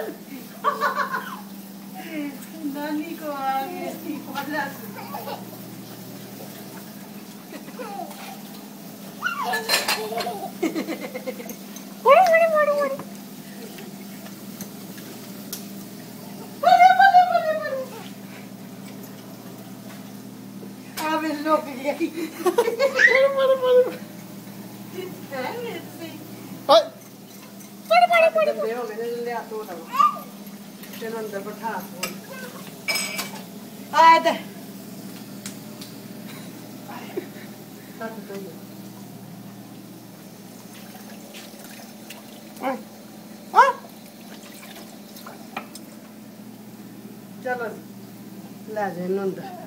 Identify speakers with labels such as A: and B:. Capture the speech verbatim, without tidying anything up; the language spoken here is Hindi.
A: नानी को आगे पगला
B: बड़े बड़े बड़े बड़े
A: अब लोग गई
B: बड़े बड़े बड़े बड़े बड़े
A: बड़े हो गए ले आ तो चलो अंदर बैठा आ दे चलो ले जाए अंदर